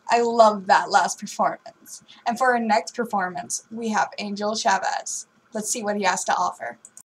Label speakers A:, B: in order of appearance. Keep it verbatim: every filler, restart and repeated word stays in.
A: I love that last performance. And for our next performance, we have Angel Chavez. Let's see what he has to offer.